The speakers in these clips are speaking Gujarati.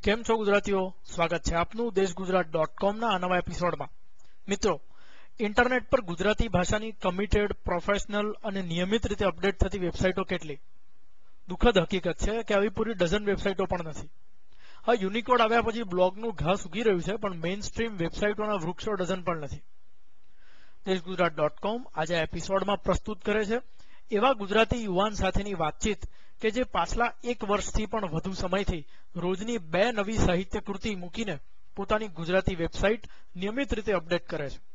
કેમ છો ગુજરાતીઓ? સ્વાગત છે આપનું દેશગુજરાત.com ના આ નવા એપિસોડમાં. મિત્રો, ઇન્ટરનેટ પર ગુજરાતી ભાષાની કમિટેડ, પ્રોફેશનલ અને નિયમિત રીતે અપડેટ થતી વેબસાઇટો કેટલી? દુઃખદ હકીકત છે કે આવી પૂરી ડઝન વેબસાઇટો પણ નથી. હા, યુનિકોડ આવ્યા પછી બ્લોગનું ઘાસ ઉગી રહ્યું છે, પણ મેઇન સ્ટ્રીમ વેબસાઇટોના વૃક્ષો ડઝન પણ નથી. દેશગુજરાત.com આજે આ એપિસોડમાં પ્રસ્તુત કરે છે એવા ગુજરાતી યુવાન સાથેની વાતચીત કે જે પાછલા 1 વર્ષથી પણ વધુ સમયથી રોજની 2 નવી સાહિત્ય કૃતિ મૂકીને પોતાની ગુજરાતી વેબસાઇટ નિયમિત રીતે અપડેટ કરે છે.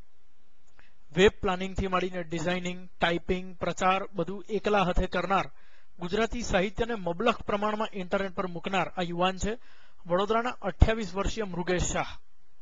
વેબ પ્લાનિંગથી માંડીને ડિઝાઇનિંગ, ટાઈપિંગ, પ્રચાર બધું એકલા હાથે કરનાર, ગુજરાતી સાહિત્યને મબલખ પ્રમાણમાં ઇન્ટરનેટ પર મૂકનાર આ યુવાન છે વડોદરાના 28 વર્ષીય મૃગેશ શાહ.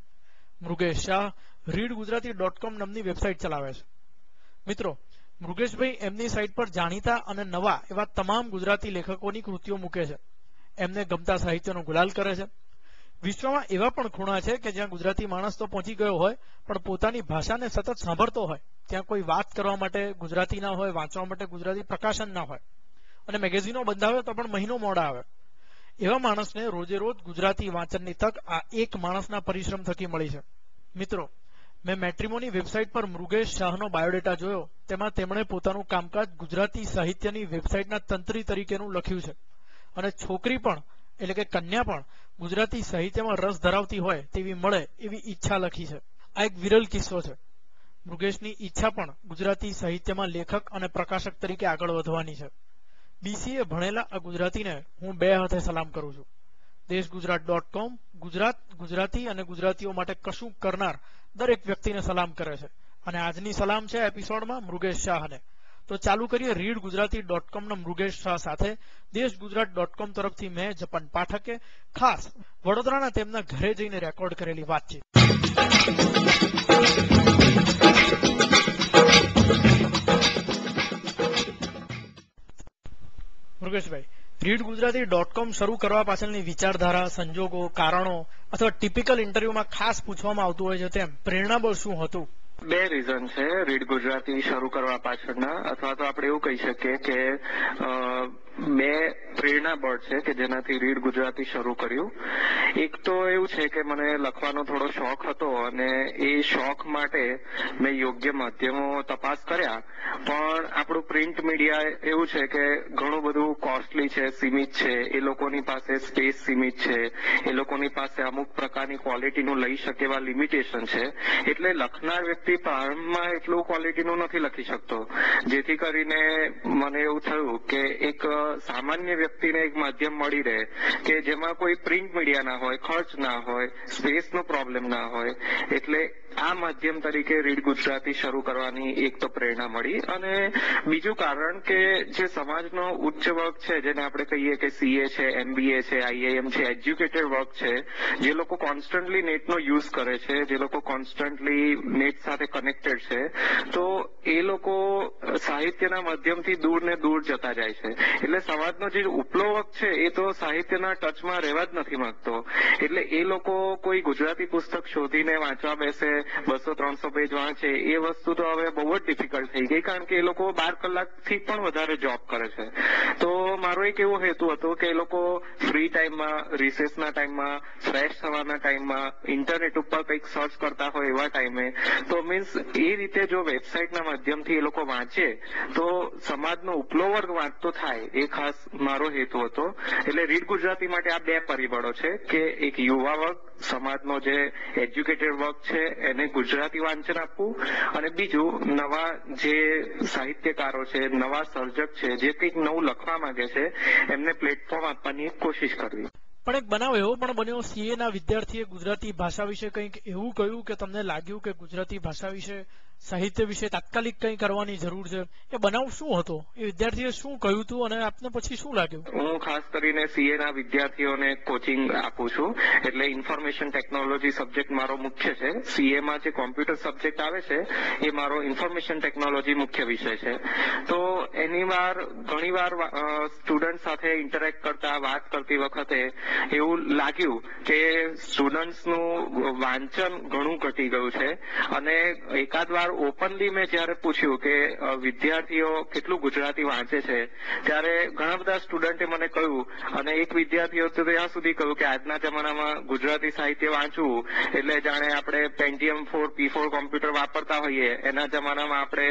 મૃગેશ શાહ readgujarati.com નામની વેબસાઇટ ચલાવે છે. મિત્રો, મૃગેશભાઈ એમની સાઇટ પર જાણીતા અને નવા એવા તમામ ગુજરાતી લેખકોની કૃતિઓ મૂકે છે. એમને ગમતા સાહિત્યનો ગુલાલ કરે છે. વિશ્વમાં એવા પણ ખૂણા છે કે જ્યાં ગુજરાતી માણસ તો પહોંચી ગયો હોય પણ પોતાની ભાષાને સતત સાંભળતો હોય, ત્યાં કોઈ વાત કરવા માટે ગુજરાતી ના હોય, વાંચવા માટે ગુજરાતી પ્રકાશન ના હોય અને મેગેઝિનો બંધાવે તો પણ મહિનો મોડા આવે. એવા માણસને રોજે રોજ ગુજરાતી વાંચનની તક આ એક માણસના પરિશ્રમ થકી મળી છે. મિત્રો, મેં મેટ્રિમોની વેબસાઇટ પર મૃગેશ શાહનો બાયોડેટા જોયો. તેમાં તેમણે પોતાનું કામકાજ ગુજરાતી સાહિત્યની વેબસાઇટના તંત્રી તરીકેનું લખ્યું છે અને છોકરી પણ એટલે કે કન્યા પણ ગુજરાતી સાહિત્યમાં રસ ધરાવતી હોય તેવી મળે એવી ઈચ્છા લખી છે. આ એક વિરલ કિસ્સો છે. મૃગેશની ઈચ્છા પણ ગુજરાતી સાહિત્યમાં લેખક અને પ્રકાશક તરીકે આગળ વધવાની છે. BCA ભણેલા આ ગુજરાતીને હું 2 હાથે સલામ કરું છું. દેશગુજરાત.com ગુજરાતી અને ગુજરાતીઓ માટે કશું કરનાર દરેક વ્યક્તિને સલામ કરે છે અને આજની સલામ છે એપિસોડમાં મૃગેશ શાહને. તો ચાલુ કરીએ readgujarati.com ના મૃગેશ શાહ સાથે દેશગુજરાત.com તરફથી મેં જપન પાઠકે ખાસ વડોદરાના તેમના ઘરે જઈને રેકોર્ડ કરેલી વાતચીત. મૃગેશભાઈ, readgujarati.com શરૂ કરવા પાછળની વિચારધારા, સંજોગો, કારણો અથવા ટિપિકલ ઇન્ટરવ્યુમાં ખાસ પૂછવામાં આવતું હોય છે તેમ પ્રેરણાબળ શું હતું? 2 રીઝન છે રીડ ગુજરાતી શરૂ કરવા પાછળના, અથવા તો આપણે એવું કહી શકીએ કે 2 પ્રેરણાબળ છે કે જેનાથી રીડ ગુજરાતી શરૂ કર્યું. એક તો એવું છે કે મને લખવાનો થોડો શોખ હતો અને એ શોખ માટે મેં યોગ્ય માધ્યમો તપાસ કર્યા, પણ આપણું પ્રિન્ટ મીડિયા એવું છે કે ઘણું બધું કોસ્ટલી છે, સીમિત છે, એ લોકોની પાસે સ્પેસ સીમિત છે, એ લોકોની પાસે અમુક પ્રકારની ક્વોલિટીનું લઈ શકે એવા લિમિટેશન છે. એટલે લખનાર વ્યક્તિ પ્રારંભમાં એટલું ક્વોલિટીનું નથી લખી શકતો, જેથી કરીને મને એવું થયું કે એક સામાન્ય વ્યક્તિને એક માધ્યમ મળી રહે કે જેમાં કોઈ પ્રિન્ટ મીડિયા ના હોય, ખર્ચ ના હોય, સ્પેસનો પ્રોબ્લેમ ના હોય. એટલે આ માધ્યમ તરીકે રીડ ગુજરાતી શરૂ કરવાની એક તો પ્રેરણા મળી. અને બીજું કારણ કે જે સમાજનો ઉચ્ચ વર્ગ છે, જેને આપણે કહીએ કે CA છે, MBA છે, IIM છે, એજ્યુકેટેડ વર્ગ છે, જે લોકો કોન્સ્ટન્ટલી નેટનો યુઝ કરે છે, જે લોકો કોન્સ્ટન્ટલી નેટ સાથે કનેક્ટેડ છે, તો એ લોકો સાહિત્યના માધ્યમથી દૂર ને દૂર જતા જાય છે. એટલે સમાજનો જે ઉપલો વર્ગ છે એ તો સાહિત્યના ટચમાં રહેવા જ નથી માંગતો. એટલે એ લોકો કોઈ ગુજરાતી પુસ્તક શોધીને વાંચવા બેસે, 200-300 પેજ વાંચે, એ વસ્તુ તો હવે બહુ જ ડિફિકલ્ટ થઈ ગઈ, કારણ કે એ લોકો 12 કલાકથી પણ વધારે જોબ કરે છે. તો મારો એક એવો હેતુ હતો કે એ લોકો ફ્રી ટાઈમમાં, રિસેસના ટાઈમમાં, ફ્રેશ થવાના ટાઈમમાં, ઇન્ટરનેટ ઉપર કંઈક સર્ચ કરતા હોય એવા ટાઈમે, તો મીન્સ એ રીતે જો વેબસાઇટના માધ્યમથી એ લોકો વાંચે તો સમાજનો ઉપલો વર્ગ વાંચતો થાય, એ ખાસ મારો હેતુ હતો. એટલે રીડ ગુજરાતી માટે આ 2 પરિબળો છે કે એક યુવા વર્ગ, સમાજનો જે એજ્યુકેટેડ વર્ગ છે એને ગુજરાતી વાંચન આપવું, અને બીજું નવા જે સાહિત્યકારો છે, નવા સર્જક છે, જે કંઈક નવું લખવા માંગે છે, એમને પ્લેટફોર્મ આપવાની એક કોશિશ કરવી. પણ એક બનાવ એવો પણ બન્યો, CA ના વિદ્યાર્થીએ ગુજરાતી ભાષા વિશે કંઈક એવું કહ્યું કે તમને લાગ્યું કે ગુજરાતી ભાષા વિશે, સાહિત્ય વિશે તાત્કાલિક કંઈ કરવાની જરૂર છે. એ બનાવ શું હતો? એ વિદ્યાર્થીએ શું કહ્યું હતું અને આપને પછી શું લાગ્યું? હું ખાસ કરીને CA ના વિદ્યાર્થીઓને કોચિંગ આપું છું. એટલે ઇન્ફોર્મેશન ટેકનોલોજી સબ્જેક્ટ મારો મુખ્ય છે. CA માં જે કોમ્પ્યુટર સબ્જેક્ટ આવે છે એ મારો ઇન્ફોર્મેશન ટેકનોલોજી મુખ્ય વિષય છે. તો ઘણી વાર સ્ટુડન્ટ સાથે ઇન્ટરેક્ટ કરતા, વાત કરતી વખતે એવું લાગ્યું કે સ્ટુડન્ટ્સનું વાંચન ઘણું ઘટી ગયું છે અને એકાદ વાર એકવાર ઓપનલી મેં જયારે પૂછ્યું કે વિદ્યાર્થીઓ કેટલું ગુજરાતી વાંચે છે, ત્યારે ઘણા બધા સ્ટુડન્ટે મને કહ્યું, અને એક વિદ્યાર્થીઓ તો ત્યાં સુધી કહ્યું કે આજના જમાનામાં ગુજરાતી સાહિત્ય વાંચવું એટલે જાણે આપણે પેન્ટિયમ 4 P4 કોમ્પ્યુટર વાપરતા હોઈએ એના જમાનામાં આપણે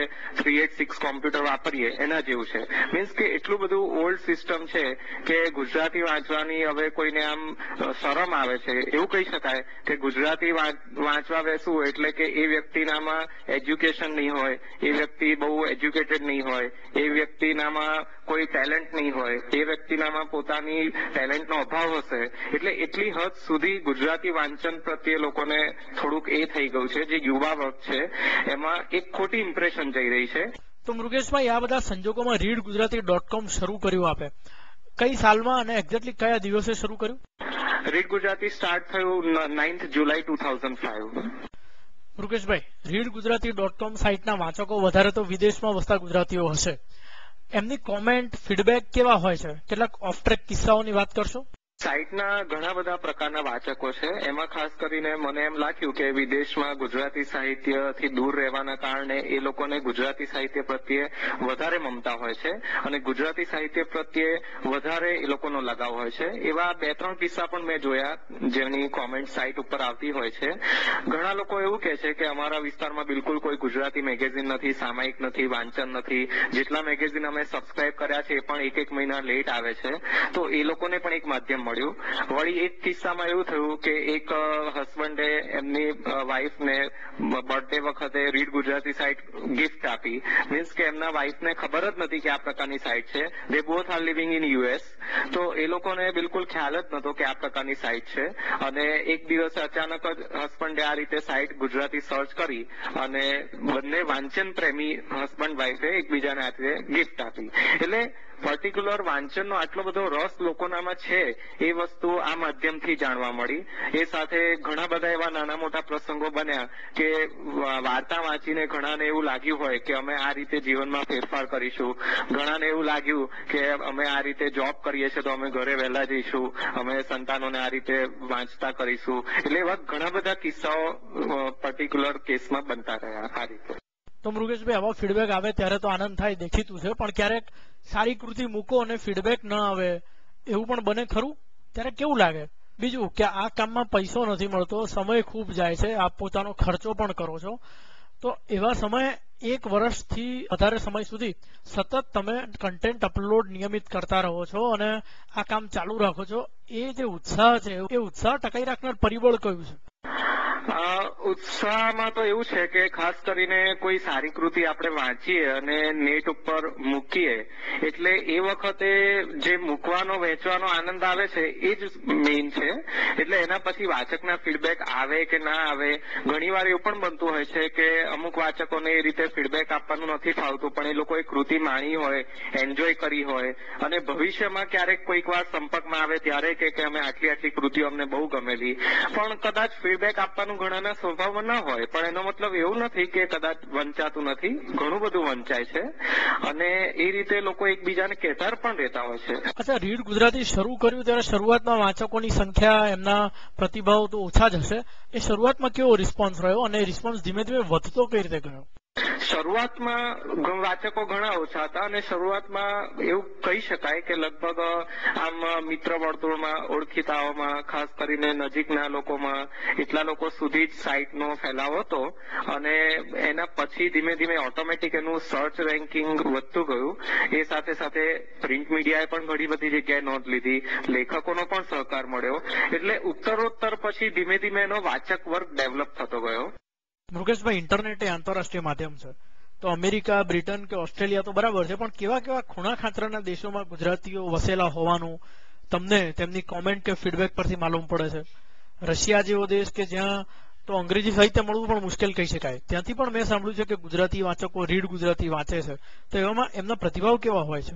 386 કોમ્પ્યુટર વાપરીએ એના જેવું છે. મીન્સ કે એટલું બધું ઓલ્ડ સિસ્ટમ છે કે ગુજરાતી વાંચવાની હવે કોઈને આમ શરમ આવે છે. એવું કહી શકાય કે ગુજરાતી વાંચવા બેસવું એટલે કે એ વ્યક્તિનામાં એજ્યુકેશન નહીં હોય, એ વ્યક્તિ બહુ એજ્યુકેટેડ નહીં હોય, એ વ્યક્તિનામાં કોઈ ટેલેન્ટ નહીં હોય, એ વ્યક્તિનામાં પોતાની ટેલેન્ટનો અભાવ હશે. એટલે એટલી હદ સુધી ગુજરાતી વાંચન પ્રત્યે લોકોને થોડુંક એ થઈ ગયું છે, જે યુવા વર્ગ છે એમાં એક ખોટી ઇમ્પ્રેશન જઈ રહી છે. તો મૃગેશભાઈ, આ બધા સંજોગોમાં readgujarati.com શરૂ કર્યું આપે, કઈ સાલમાં અને એક્ઝેક્ટલી કયા દિવસે શરૂ કર્યું? રીડ ગુજરાતી સ્ટાર્ટ થયું 9th July 2005. મૃગેશભાઈ, readgujarati.com સાઇટના વાંચકો વધારે તો વિદેશમાં વસતા ગુજરાતીઓ હશે, એમની કોમેન્ટ, ફીડબેક કેવા હોય છે? કેટલાક ઓફ ટ્રેક કિસ્સાઓની વાત કરશો? સાઇટના ઘણા બધા પ્રકારના વાચકો છે. એમાં ખાસ કરીને મને એમ લાગ્યું કે વિદેશમાં ગુજરાતી સાહિત્યથી દૂર રહેવાના કારણે એ લોકોને ગુજરાતી સાહિત્ય પ્રત્યે વધારે મમતા હોય છે અને ગુજરાતી સાહિત્ય પ્રત્યે વધારે એ લોકોનો લગાવ હોય છે. એવા 2-3 કિસ્સા પણ મેં જોયા જેની કોમેન્ટ સાઇટ ઉપર આવતી હોય છે. ઘણા લોકો એવું કહે છે કે અમારા વિસ્તારમાં બિલકુલ કોઈ ગુજરાતી મેગેઝિન નથી, સામાયિક નથી, વાંચન નથી. જેટલા મેગેઝિન અમે સબસ્ક્રાઇબ કર્યા છે એ પણ એક મહિના લેટ આવે છે. તો એ લોકોને પણ એક માધ્યમ મળ્યું. વળી એક કિસ્સામાં એવું થયું કે એક હસબન્ડે એમની વાઇફને બર્થડે વખતે રીડ ગુજરાતી સાઇટ ગિફ્ટ આપી. મીન્સ કે એમના વાઇફને ખબર જ નથી કે આ પ્રકારની સાઇટ છે. They both are living in US. તો એ લોકોને બિલકુલ ખ્યાલ જ નતો કે આ પ્રકારની સાઇટ છે. અને એક દિવસ અચાનક જ હસબન્ડે આ રીતે સાઇટ ગુજરાતી સર્ચ કરી અને બંને વાંચન પ્રેમી હસબન્ડ વાઇફે એકબીજાને હાથે ગિફ્ટ આપી. એટલે પર્ટિક્યુલર વાંચનનો આટલો બધો રસ લોકોનામાં છે એ વસ્તુ આ માધ્યમથી જાણવા મળી. એ સાથે ઘણા બધા એવા નાના મોટા પ્રસંગો બન્યા કે વાર્તા વાંચીને ઘણાને એવું લાગ્યું હોય કે અમે આ રીતે જીવનમાં ફેરફાર કરીશું, ઘણાને એવું લાગ્યું કે અમે આ રીતે જોબ કરીએ છીએ તો અમે ઘરે વહેલા જઈશું, અમે સંતાનોને આ રીતે વાંચતા કરીશું. એટલે એવા ઘણા બધા કિસ્સાઓ પર્ટિક્યુલર કેસમાં બનતા રહ્યા આ રીતે. તો મૃગેશભાઈ, આવા ફીડબેક આવે ત્યારે તો આનંદ થાય, દેખીતું છે, પણ ક્યારેક સારી કૃતિ મૂકો અને ફીડબેક ન આવે એવું પણ બને ખરું? ત્યારે કેવું લાગે? બીજું કે આ કામમાં પૈસો નથી મળતો, સમય ખૂબ જાય છે, આપ પોતાનો ખર્ચો પણ કરો છો, તો એવા સમયે 1 વર્ષથી વધારે સમય સુધી સતત તમે કન્ટેન્ટ અપલોડ નિયમિત કરતા રહો છો અને આ કામ ચાલુ રાખો છો, એ જે ઉત્સાહ છે એ ઉત્સાહ ટકાઈ રાખનાર પરિબળ કયું છે? ઉત્સાહમાં તો એવું છે કે ખાસ કરીને કોઈ સારી કૃતિ આપણે વાંચીએ અને નેટ ઉપર મૂકીએ એટલે એ વખતે જે મૂકવાનો, વહેંચવાનો આનંદ આવે છે એ જ મેઇન છે. એટલે એના પછી વાચકના ફીડબેક આવે કે ના આવે, ઘણીવાર એવું પણ બનતું હોય છે કે અમુક વાચકોને એ રીતે ફીડબેક આપવાનું નથી ફાવતું, પણ એ લોકોએ કૃતિ માણી હોય, એન્જોય કરી હોય અને ભવિષ્યમાં ક્યારેક કોઈક વાર સંપર્કમાં આવે ત્યારે કે અમે આટલી કૃતિઓ અમને બહુ ગમેલી. પણ કદાચ ફીડબેક આપવાનું ઘણાના સ્વભાવમાં ન હોય, પણ એનો મતલબ એવું નથી કે કદાચ વંચાતું નથી, ઘણું બધું વંચાય છે અને એ રીતે લોકો એકબીજાને કહેતા પણ રહેતા હોય છે. અચ્છા, રીડ ગુજરાતી શરૂ કર્યું ત્યારે શરૂઆતમાં વાંચકોની સંખ્યા, એમના પ્રતિભાવ તો ઓછા જ હશે, એ શરૂઆતમાં કેવો રિસ્પોન્સ રહ્યો અને રિસ્પોન્સ ધીમે ધીમે વધતો કઈ રીતે ગયો? શરૂઆતમાં વાચકો ઘણા ઓછા હતા અને શરૂઆતમાં એવું કહી શકાય કે લગભગ આમ મિત્ર વર્તુળમાં, ઓળખીતાઓમાં, ખાસ કરીને નજીકના લોકોમાં એટલા લોકો સુધી જ સાઇટનો ફેલાવો હતો અને એના પછી ધીમે ધીમે ઓટોમેટિક એનું સર્ચ રેન્કિંગ વધતું ગયું. એ સાથે સાથે પ્રિન્ટ મીડિયાએ પણ ઘણી બધી જગ્યાએ નોંધ લીધી, લેખકોનો પણ સહકાર મળ્યો, એટલે ઉત્તરોત્તર પછી ધીમે ધીમે એનો વાચક વર્ગ ડેવલપ થતો ગયો. મૃગેશભાઈ, ઇન્ટરનેટ એ આંતરરાષ્ટ્રીય માધ્યમ છે, તો અમેરિકા, બ્રિટન કે ઓસ્ટ્રેલિયા તો બરાબર છે, પણ કેવા કેવા ખૂણા ખાતરાના દેશોમાં ગુજરાતીઓ વસેલા હોવાનું તમને તેમની કોમેન્ટ કે ફીડબેક પરથી માલુમ પડે છે. રશિયા જેવો દેશ કે જ્યાં તો અંગ્રેજી સાહિત્ય મળવું પણ મુશ્કેલ કહી શકાય, ત્યાંથી પણ મેં સાંભળ્યું છે કે ગુજરાતી વાચકો રીડ ગુજરાતી વાંચે છે, તો એવામાં એમના પ્રતિભાવ કેવા હોય છે?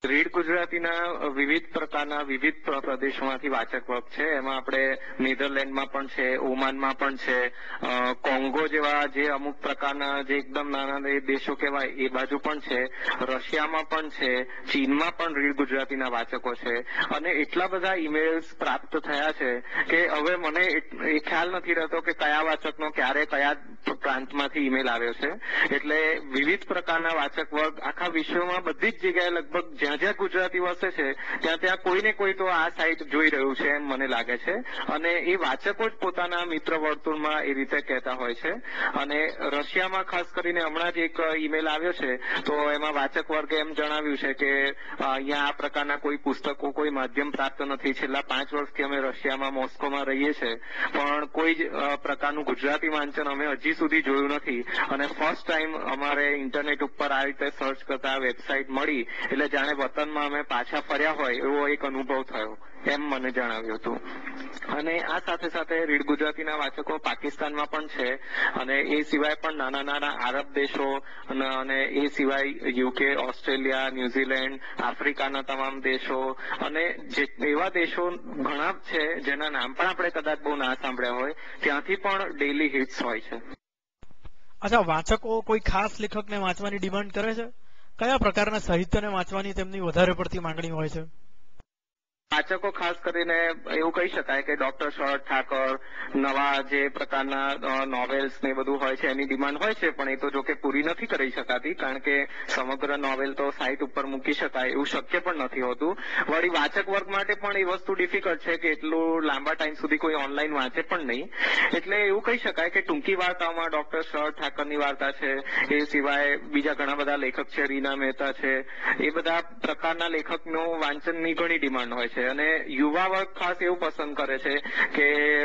રીડ ગુજરાતીના વિવિધ પ્રકારના વિવિધ પ્રદેશોમાંથી વાચક વર્ગ છે. એમાં આપણે નેધરલેન્ડમાં પણ છે, ઓમાનમાં પણ છે, કોંગો જેવા જે અમુક પ્રકારના જે એકદમ નાના દેશો કહેવાય એ બાજુ પણ છે, રશિયામાં પણ છે, ચીનમાં પણ રીડ ગુજરાતીના વાચકો છે. અને એટલા બધા ઈમેલ્સ પ્રાપ્ત થયા છે કે હવે મને એ ખ્યાલ નથી રહેતો કે કયા વાચકનો ક્યારે કયા પ્રાંતમાંથી ઈમેલ આવ્યો છે. એટલે વિવિધ પ્રકારના વાચક વર્ગ આખા વિશ્વમાં બધી જ જગ્યાએ લગભગ જ્યાં જ્યાં ગુજરાતી વસે છે ત્યાં કોઈ ને કોઈ તો આ સાઇટ જોઈ રહ્યું છે એમ મને લાગે છે. અને એ વાચકો જ પોતાના મિત્ર વર્તુળમાં એ રીતે કહેતા હોય છે. અને રશિયામાં ખાસ કરીને હમણાં જ એક ઈમેલ આવ્યો છે તો એમાં વાચક વર્ગે એમ જણાવ્યું છે કે અહીંયા આ પ્રકારના કોઈ પુસ્તકો કોઈ માધ્યમ પ્રાપ્ત નથી. છેલ્લા 5 વર્ષથી અમે રશિયામાં મોસ્કોમાં રહીએ છીએ પણ કોઈ જ પ્રકારનું ગુજરાતી વાંચન અમે હજી સુધી જોયું નથી. અને ફર્સ્ટ ટાઈમ અમારે ઇન્ટરનેટ ઉપર આ રીતે સર્ચ કરતા વેબસાઇટ મળી એટલે જાણે વતનમાં અમે પાછા ફર્યા હોય એવો એક અનુભવ થયો એમ મને જણાવ્યું હતું. અને આ સાથે સાથે રીડ ગુજરાતીના વાચકો પાકિસ્તાનમાં પણ છે અને એ સિવાય પણ નાના નાના આરબ દેશો અને એ સિવાય યુકે, ઓસ્ટ્રેલિયા, ન્યુઝીલેન્ડ, આફ્રિકાના તમામ દેશો અને એવા દેશો ઘણા છે જેના નામ પણ આપણે કદાચ બહુ ના સાંભળ્યા હોય ત્યાંથી પણ ડેઇલી હિટ્સ હોય છે. અચ્છા, વાચકો કોઈ ખાસ લેખકને વાંચવાની ડિમાન્ડ કરે છે? કયા પ્રકારના સાહિત્યને વાંચવાની તેમની વધારે પડતી માંગણી હોય છે? વાચકો ખાસ કરીને એવું કહી શકાય કે ડોક્ટર શરદ ઠાકર નવા જે પ્રકારના નોવેલ્સ ને બધું હોય છે એની ડિમાન્ડ હોય છે. પણ એ તો જો કે પૂરી નથી કરી શકાતી કારણ કે સમગ્ર નોવેલ તો સાઇટ ઉપર મૂકી શકાય એવું શક્ય પણ નથી હોતું. વળી વાચક વર્ગ માટે પણ એ વસ્તુ ડિફિકલ્ટ છે કે એટલું લાંબા ટાઈમ સુધી કોઈ ઓનલાઈન વાંચે પણ નહીં. એટલે એવું કહી શકાય કે ટૂંકી વાર્તાઓમાં ડોક્ટર શરદ ઠાકરની વાર્તા છે, એ સિવાય બીજા ઘણા બધા લેખક છે, રીના મહેતા છે, એ બધા પ્રકારના લેખકનું વાંચનની ઘણી ડિમાન્ડ હોય છે. અને યુવા વર્ગ ખાસ એવું પસંદ કરે છે કે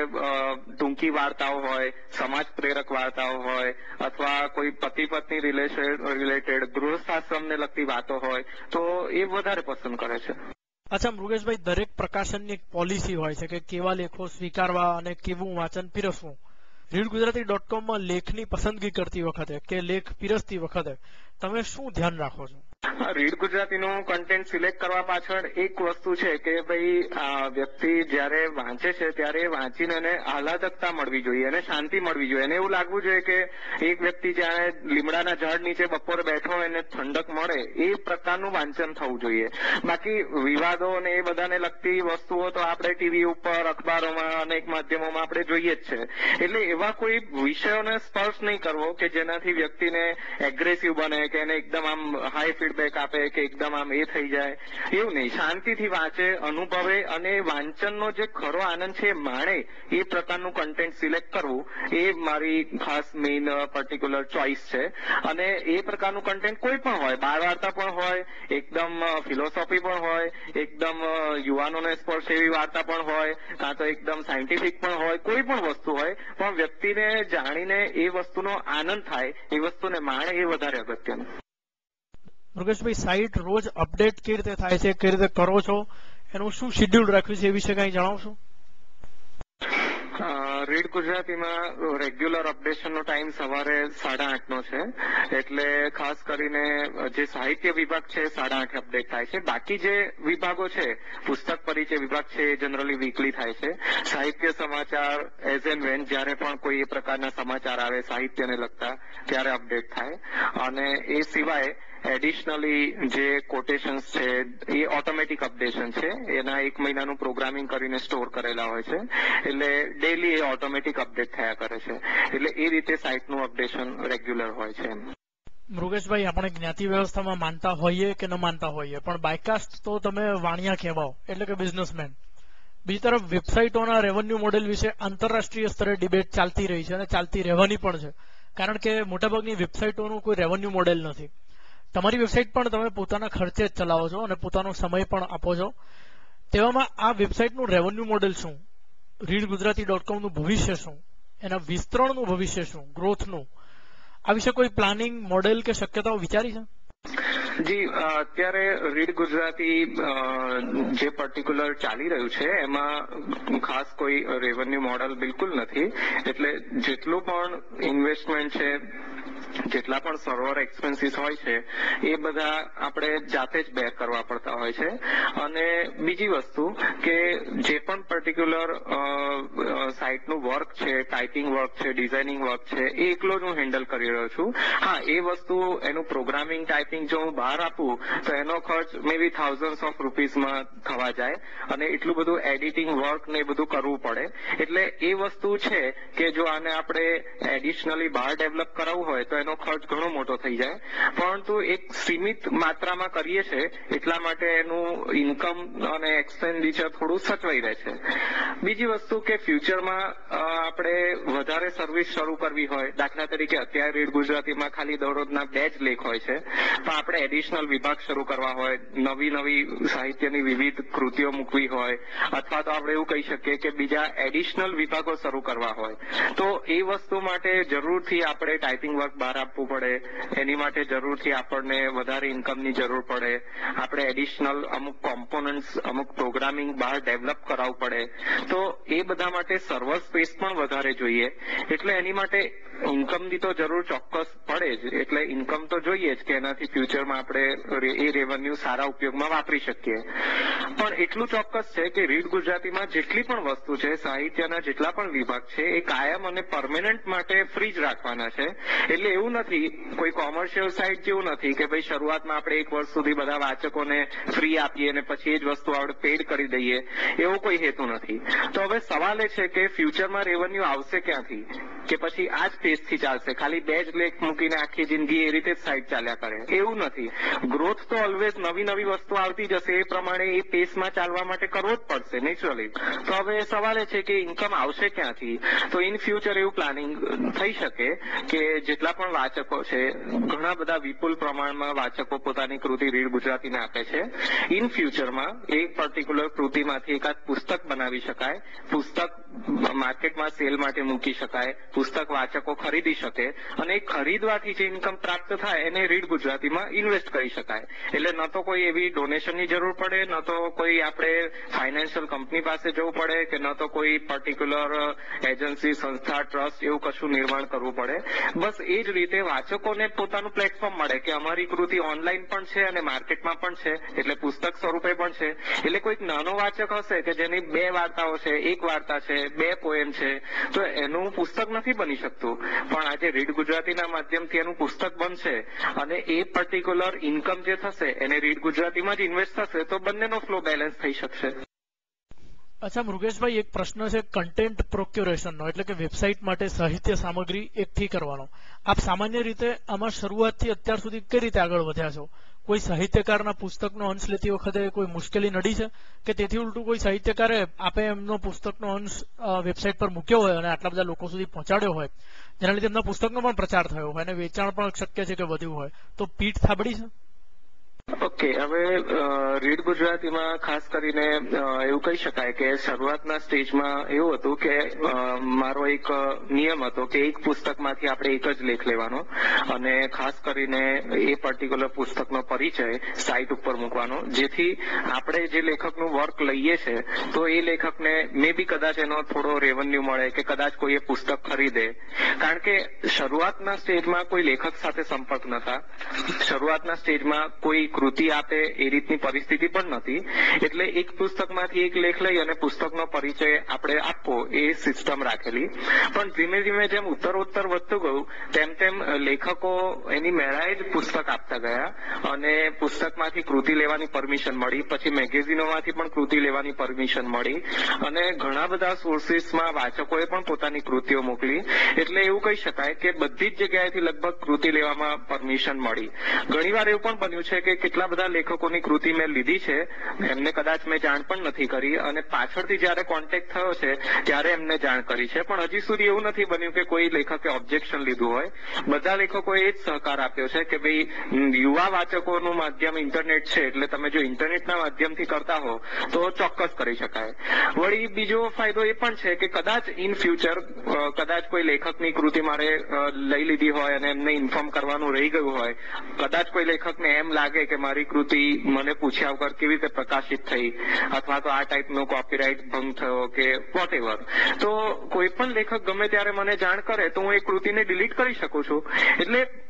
ટૂંકી વાર્તાઓ હોય, સમાજ પ્રેરક વાર્તાઓ હોય અથવા કોઈ પતિ પત્ની રિલેટેડ ગૃહસ્થાશ્રમને લગતી વાતો હોય તો એ વધારે પસંદ કરે છે. અચ્છા મૃગેશભાઈ, દરેક પ્રકાશનની એક પોલિસી હોય છે કે કેવા લેખો સ્વીકારવા અને કેવું વાંચન પીરસવું. રીડ ગુજરાતી.com લેખની પસંદગી કરતી વખતે કે લેખ પીરસતી વખતે તમે શું ધ્યાન રાખો છો? રીડ ગુજરાતીનું કન્ટેન્ટ સિલેક્ટ કરવા પાછળ એક વસ્તુ છે કે ભાઈ વ્યક્તિ જ્યારે વાંચે છે ત્યારે વાંચીને એને આહલાદકતા મળવી જોઈએ અને શાંતિ મળવી જોઈએ. એને એવું લાગવું જોઈએ કે એક વ્યક્તિ જ્યારે લીમડાના ઝાડ નીચે બપોરે બેઠો હોય એને ઠંડક મળે એ પ્રકારનું વાંચન થવું જોઈએ. બાકી વિવાદો અને એ બધાને લગતી વસ્તુઓ તો આપણે ટીવી ઉપર, અખબારોમાં, અનેક માધ્યમોમાં આપણે જોઈએ જ છે. એટલે એવા કોઈ વિષયોને સ્પર્શ નહીં કરવો કે જેનાથી વ્યક્તિને એગ્રેસિવ બને કે એને એકદમ આમ હાઈ ફીડબેક આપે કે એકદમ આમ એ થઈ જાય એવું નહીં. શાંતિથી વાંચે, અનુભવે અને વાંચનનો જે ખરો આનંદ છે એ માણે એ પ્રકારનું કન્ટેન્ટ સિલેક્ટ કરવું એ મારી ખાસ મેઇન પર્ટિક્યુલર ચોઇસ છે. અને એ પ્રકારનું કન્ટેન્ટ કોઈ પણ હોય, બાળ વાર્તા પણ હોય, એકદમ ફિલોસોફી પણ હોય, એકદમ યુવાનોને સ્પર્શ એવી વાર્તા પણ હોય, કાં તો એકદમ સાયન્ટિફિક પણ હોય, કોઈ પણ વસ્તુ હોય પણ વ્યક્તિને જાણીને એ વસ્તુનો આનંદ થાય, એ વસ્તુને માણે એ વધારે અગત્યનું. મૃગેશભાઈ, સાઇટ રોજ અપડેટ કેવી રીતે થાય છે, કેવી રીતે કરો છો, એનું શું શેડ્યુલ રાખ્યું છે એ વિશે કંઈ જણાવશો? રીડ ગુજરાતીમાં રેગ્યુલર અપડેશનનો ટાઈમ સવારે 8:30 છે. એટલે ખાસ કરીને જે સાહિત્ય વિભાગ છે 8:30 અપડેટ થાય છે. બાકી જે વિભાગો છે, પુસ્તક પરિચય વિભાગ છે એ જનરલી વીકલી થાય છે. સાહિત્ય સમાચાર એઝ એન્ડ વેન જ્યારે પણ કોઈ એ પ્રકારના સમાચાર આવે સાહિત્યને લગતા ત્યારે અપડેટ થાય. અને એ સિવાય એડિશનલી જે કોટેશન્સ છે એ ઓટોમેટિક અપડેશન છે. એના 1 મહિનાનું પ્રોગ્રામિંગ કરીને સ્ટોર કરેલા હોય છે. એટલે ડેઈલી એ ઓટોમેટિક અપડેટ થયા કરે છે. એટલે એ રીતે સાઇટનું અપડેશન રેગ્યુલર હોય છે. મૃગેશભાઈ, આપણે જ્ઞાતિ વ્યવસ્થામાં માનતા હોઈએ કે ન માનતા હોઈએ પણ બાયકાસ્ટ તો તમે વાણિયા કહેવાઓ એટલે કે બિઝનેસમેન. બીજી તરફ વેબસાઇટોના રેવન્યુ મોડેલ વિશે આંતરરાષ્ટ્રીય સ્તરે ડિબેટ ચાલતી રહી છે અને ચાલતી રહેવાની પણ છે. કારણ કે મોટાભાગની વેબસાઇટોનું કોઈ રેવન્યુ મોડેલ નથી. તમારી વેબસાઇટ પણ તમે પોતાના ખર્ચે જ ચલાવો છો અને પોતાનો સમય પણ આપો છો. તેવામાં આ વેબસાઇટનું રેવન્યુ મોડેલ શું, રીડ ગુજરાતી.comનું ભવિષ્ય શું, એના વિસ્તરણનું ભવિષ્ય શું, ગ્રોથનું, આ વિશે કોઈ પ્લાનિંગ, મોડેલ કે શક્યતાઓ વિચારી છે? જી, અત્યારે રીડ ગુજરાતી જે પર્ટિક્યુલર ચાલી રહ્યું છે એમાં ખાસ કોઈ રેવન્યુ મોડલ બિલકુલ નથી. એટલે જેટલું પણ ઇન્વેસ્ટમેન્ટ છે જેટલા પણ સર્વર એક્સપેન્સીસ હોય છે એ બધા આપણે જાતે જ બેર કરવા પડતા હોય છે. અને બીજી વસ્તુ કે જે પણ પર્ટિક્યુલર સાઇટનું વર્ક છે, ટાઈપિંગ વર્ક છે, ડિઝાઇનિંગ વર્ક છે, એ એકલો જ હું હેન્ડલ કરી રહ્યો છું. હા, એ વસ્તુ એનું પ્રોગ્રામિંગ ટાઈપિંગ જો હું બહાર આપું તો એનો ખર્ચ મે બી થાઉઝન્ડ્સ ઓફ રૂપીસમાં થવા જાય અને એટલું બધું એડિટિંગ વર્ક ને એ બધું કરવું પડે. એટલે એ વસ્તુ છે કે જો આને આપણે એડિશનલી બહાર ડેવલપ કરાવવું હોય તો એનો ખર્ચ ઘણો મોટો થઈ જાય. પરંતુ એક સીમિત માત્રામાં કરીએ છીએ એટલા માટે એનું ઇન્કમ અને એક્સપેન્ડિચર થોડું સચવાઈ રહે છે. બીજી વસ્તુ કે ફ્યુચરમાં આપણે વધારે સર્વિસ શરૂ કરવી હોય, દાખલા તરીકે અત્યારે રીડ ગુજરાતીમાં ખાલી દરરોજના 2 જ લેખ હોય છે, પણ આપણે એડિશનલ વિભાગ શરૂ કરવા હોય, નવી નવી સાહિત્યની વિવિધ કૃતિઓ મૂકવી હોય, અથવા તો આપણે એવું કહી શકીએ કે બીજા એડિશનલ વિભાગો શરૂ કરવા હોય, તો એ વસ્તુ માટે જરૂરથી આપણે ટાઈપિંગ વર્ક બહાર આપવું પડે. એની માટે જરૂરથી આપણને વધારે ઇન્કમની જરૂર પડે. આપણે એડિશનલ અમુક કોમ્પોનન્ટ્સ, અમુક પ્રોગ્રામિંગ બહાર ડેવલપ કરાવવું પડે. તો એ બધા માટે સર્વર સ્પેસ પણ વધારે જોઈએ. એટલે એની માટે ઇન્કમની તો જરૂર ચોક્કસ પડે જ. એટલે ઇન્કમ તો જોઈએ જ કે એનાથી ફ્યુચરમાં આપણે એ રેવન્યુ સારા ઉપયોગમાં વાપરી શકીએ. પણ એટલું ચોક્કસ છે કે રીડ ગુજરાતીમાં જેટલી પણ વસ્તુ છે, સાહિત્યના જેટલા પણ વિભાગ છે, એ કાયમ અને પરમેનન્ટ માટે ફ્રી જ રાખવાના છે. એટલે એવું નથી, કોઈ કોમર્શિયલ સાઇટ જેવું નથી કે ભાઈ શરૂઆતમાં આપણે 1 વર્ષ સુધી બધા વાચકોને ફ્રી આપીએ અને પછી એ જ વસ્તુ આપણે પેડ કરી દઈએ. એવો કોઈ હેતુ નથી. તો હવે સવાલ એ છે કે ફ્યુચરમાં રેવન્યુ આવશે ક્યાંથી? કે પછી આ જ પેસથી ચાલશે, ખાલી 2 જ લેખ મૂકીને આખી જિંદગી એ રીતે જ સાઇટ ચાલ્યા કરે? એવું નથી. ગ્રોથ તો ઓલવેઝ નવી નવી વસ્તુ આવતી જશે. એ પ્રમાણે એ પેસમાં ચાલવા માટે કરવો જ પડશે નેચરલી. તો હવે સવાલ એ છે કે ઇન્કમ આવશે ક્યાંથી? તો ઇન ફ્યુચર એવું પ્લાનિંગ થઈ શકે કે જેટલા પણ વાચકો છે, ઘણા બધા વિપુલ પ્રમાણમાં વાચકો પોતાની કૃતિ રીડ ગુજરાતીને આપે છે. ઇન ફ્યુચરમાં એક પર્ટિક્યુલર કૃતિમાંથી એકાદ પુસ્તક બનાવી શકાય, પુસ્તક માર્કેટમાં સેલ માટે મૂકી શકાય, પુસ્તક વાચકો ખરીદી શકે અને એ ખરીદવાથી જે ઇન્કમ પ્રાપ્ત થાય એને રીડ ગુજરાતીમાં ઇન્વેસ્ટ કરી શકાય. એટલે ન તો કોઈ એવી ડોનેશનની જરૂર પડે, ન તો કોઈ આપણે ફાઇનાન્શિયલ કંપની પાસે જવું પડે, કે ન તો કોઈ પર્ટિક્યુલર એજન્સી, સંસ્થા, ટ્રસ્ટ એવું કશું નિર્માણ કરવું પડે. બસ એ જ રીતે વાચકોને પોતાનું પ્લેટફોર્મ મળે કે અમારી કૃતિ ઓનલાઈન પણ છે અને માર્કેટમાં પણ છે, એટલે પુસ્તક સ્વરૂપે પણ છે. એટલે કોઈક નાનો વાચક હશે કે જેની 2 વાર્તાઓ છે, 1 વાર્તા છે, 2 પોએમ છે, તો એનું પુસ્તક નથી બની શકતું. પણ આજે રીડ ગુજરાતીના માધ્યમથી એનું પુસ્તક બનશે અને એ પર્ટિક્યુલર ઇન્કમ જે થશે એને રીડ ગુજરાતીમાં જ ઇન્વેસ્ટ થશે, તો બંનેનો ફ્લો બેલેન્સ થઈ શકશે. અચ્છા મૃગેશભાઈ, એક પ્રશ્ન છે કન્ટેન્ટ પ્રોક્યુરેશનનો, એટલે કે વેબસાઇટ માટે સાહિત્ય સામગ્રી એકઠી કરવાનો. આપ સામાન્ય રીતે આમાં શરૂઆતથી અત્યાર સુધી કઈ રીતે આગળ વધ્યા છો? કોઈ સાહિત્યકારના પુસ્તકનો અંશ લેતી વખતે કોઈ મુશ્કેલી નડી છે, કે તેથી ઉલટું કોઈ સાહિત્યકારે આપે એમનો પુસ્તકનો અંશ વેબસાઇટ પર મૂક્યો હોય અને આટલા બધા લોકો સુધી પહોંચાડ્યો હોય, જેના લીધે એમના પુસ્તકનો પણ પ્રચાર થયો હોય અને વેચાણ પણ શક્ય છે કે વધ્યું હોય, તો પીઠ થાબડી છે? ઓકે, હવે રીડ ગુજરાતીમાં ખાસ કરીને એવું કહી શકાય કે શરૂઆતના સ્ટેજમાં એવું હતું કે મારો એક નિયમ હતો કે એક પુસ્તકમાંથી આપણે એક જ લેખ લેવાનો અને ખાસ કરીને એ પર્ટિક્યુલર પુસ્તકનો પરિચય સાઇટ ઉપર મૂકવાનો, જેથી આપણે જે લેખકનું વર્ક લઈએ છે તો એ લેખકને મે બી કદાચ એનો થોડો રેવન્યુ મળે કે કદાચ કોઈ એ પુસ્તક ખરીદે. કારણ કે શરૂઆતના સ્ટેજમાં કોઈ લેખક સાથે સંપર્ક નતા, શરૂઆતના સ્ટેજમાં કોઈ કૃતિ આપે એ રીતની પરિસ્થિતિ પણ નથી. એટલે એક પુસ્તકમાંથી એક લેખ લઈ અને પુસ્તકનો પરિચય આપણે આપવો એ સિસ્ટમ રાખેલી. પણ ધીમે ધીમે જેમ ઉત્તરોત્તર વધતું ગયું તેમ તેમ લેખકો એની મેળાએ જ પુસ્તક આપતા ગયા અને પુસ્તકમાંથી કૃતિ લેવાની પરમિશન મળી. પછી મેગેઝિનોમાંથી પણ કૃતિ લેવાની પરમિશન મળી અને ઘણા બધા સોર્સિસમાં વાચકોએ પણ પોતાની કૃતિઓ મોકલી. એટલે એવું કહી શકાય કે બધી જ જગ્યાએથી લગભગ કૃતિ લેવામાં પરમિશન મળી. ઘણીવાર એવું પણ બન્યું છે કે કેટલા બધા લેખકોની કૃતિ મેં લીધી છે, એમને કદાચ મેં જાણ પણ નથી કરી અને પાછળથી જયારે કોન્ટેક્ટ થયો છે ત્યારે એમને જાણ કરી છે. પણ હજી સુધી એવું નથી બન્યું કે કોઈ લેખકે ઓબ્જેક્શન લીધું હોય. બધા લેખકોએ એ જ સહકાર આપ્યો છે કે ભાઈ યુવા વાચકોનું માધ્યમ ઇન્ટરનેટ છે, એટલે તમે જો ઇન્ટરનેટના માધ્યમથી કરતા હો તો ચોક્કસ કરી શકાય. વળી બીજો ફાયદો એ પણ છે કે કદાચ ઇન ફ્યુચર કદાચ કોઈ લેખકની કૃતિ મારે લઈ લીધી હોય અને એમને ઇન્ફોર્મ કરવાનું રહી ગયું હોય, કદાચ કોઈ લેખકને એમ લાગે કે મારી કૃતિ મને પૂછ્યા વગર કેવી રીતે પ્રકાશિત થઈ અથવા તો આ ટાઈપનો કોપીરાઇટ ભંગ થયો કે વોટેવર, તો કોઈ પણ લેખક ગમે ત્યારે મને જાણ કરે તો હું એ કૃતિને ડિલીટ કરી શકું છું. એટલે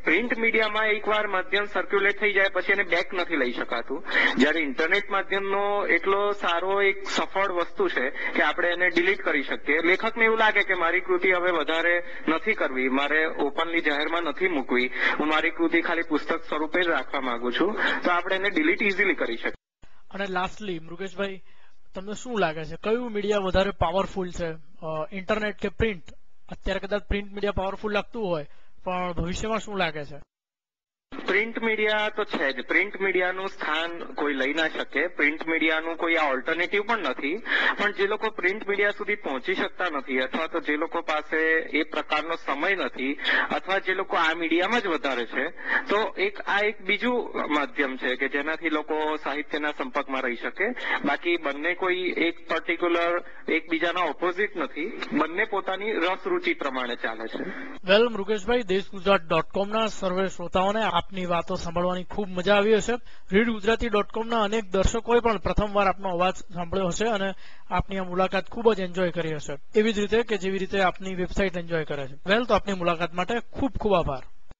પ્રિન્ટ મીડિયામાં એકવાર માધ્યમ સર્ક્યુલેટ થઈ જાય પછી એને બેક નથી લઈ શકાતું. જ્યારે ઇન્ટરનેટ માધ્યમનો એટલો સારો એક સફળ વસ્તુ છે કે આપણે એને ડિલીટ કરી શકીએ. લેખકને એવું લાગે કે મારી કૃતિ હવે વધારે નથી કરવી, મારે ઓપનલી જાહેરમાં નથી મૂકવી, હું મારી કૃતિ ખાલી પુસ્તક સ્વરૂપે જ રાખવા માંગુ છું, તો આપણે એને ડિલીટ ઇઝીલી કરી શકીએ. અને લાસ્ટલી મૃગેશભાઈ, તમને શું લાગે છે કયું મીડિયા વધારે પાવરફુલ છે, ઇન્ટરનેટ કે પ્રિન્ટ? અત્યારે કદાચ પ્રિન્ટ મીડિયા પાવરફુલ લાગતું હોય, પણ ભવિષ્યમાં શું લાગે છે? પ્રિન્ટ મીડિયા તો છે જ. પ્રિન્ટ મીડિયાનું સ્થાન કોઈ લઈ ના શકે. પ્રિન્ટ મીડિયાનું કોઈ આ ઓલ્ટરનેટિવ પણ નથી. પણ જે લોકો પ્રિન્ટ મીડિયા સુધી પહોંચી શકતા નથી, અથવા તો જે લોકો પાસે એ પ્રકારનો સમય નથી, અથવા જે લોકો આ મીડિયામાં જ વધારે છે, તો આ એક બીજું માધ્યમ છે કે જેનાથી લોકો સાહિત્યના સંપર્કમાં રહી શકે. બાકી બંને કોઈ એક પર્ટિક્યુલર એકબીજાના ઓપોઝિટ નથી. બંને પોતાની રસ રૂચિ પ્રમાણે ચાલે છે. વેલ મૃગેશભાઈ, દેશગુજરાત.com ના સર્વે શ્રોતાઓને આપની વાતો સાંભળવાની ખૂબ મજા આવી હશે. readgujarati.com ના અનેક દર્શકોએ પણ પ્રથમવાર આપનો અવાજ સાંભળ્યો હશે અને આપની આ મુલાકાત ખૂબ જ એન્જોય કરી હશે, એવી જ રીતે કે જેવી રીતે આપની વેબસાઇટ એન્જોય કરે છે. વેલ, તો આપની મુલાકાત માટે ખૂબ ખૂબ આભાર.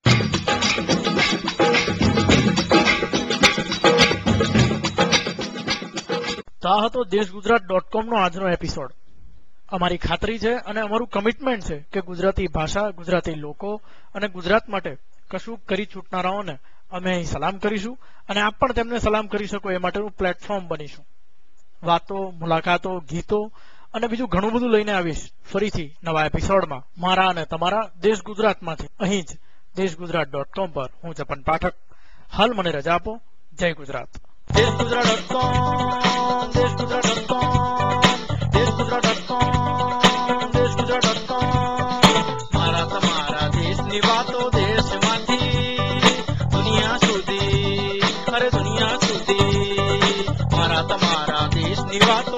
તો આ હતો દેશગુજરાત.com નો આજનો એપિસોડ. અમારી ખાતરી છે અને અમારું કમિટમેન્ટ છે કે ગુજરાતી ભાષા, ગુજરાતી લોકો અને ગુજરાત માટે કશું કરી છૂટનારાઓને અમે અહીં સલામ કરીશું અને આપ પણ તેમને સલામ કરી શકો એ માટેનું પ્લેટફોર્મ બનીશું. વાતો, મુલાકાતો, ગીતો અને બીજું ઘણું બધું લઈને આવીશ ફરીથી નવા એપિસોડમાં મારા અને તમારા દેશ ગુજરાતમાંથી, અહીં જ દેશગુજરાત.com પર. હું જપન પાઠક. હાલ મને રજા આપો. જય ગુજરાત. દેશગુજરાત.com, દેશગુજરાત.com. મારા તમારા દેશની વાતો દેશમાંથી દુનિયા સુધી, અરે દુનિયા સુધી. મારા તમારા દેશની વાતો